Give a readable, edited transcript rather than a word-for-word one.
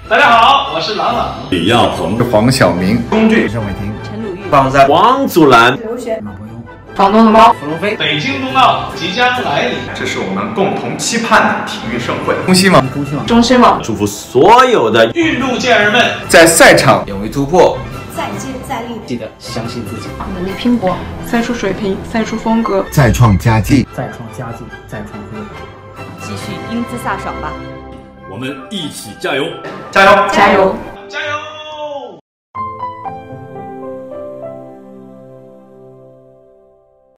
大家好，我是郎朗、 李亚鹏、 黄晓明、 龚俊、 郑伟霆、 陈鲁豫、 放在王祖蓝、 刘璇、 马伯庸、 房东的猫、 伏龙飞。 北京冬奥即将来临， 这是我们共同期盼的体育盛会。中西网， 中新网， 祝福所有的运动健儿们在赛场勇于突破， 再接再厉， 记得相信自己， 努力拼搏， 赛出水平，赛出风格， 再创佳绩， 再创佳绩，再创辉。 继续英姿飒爽吧！ 我们一起加油！ 加油！ 加油！ 加油！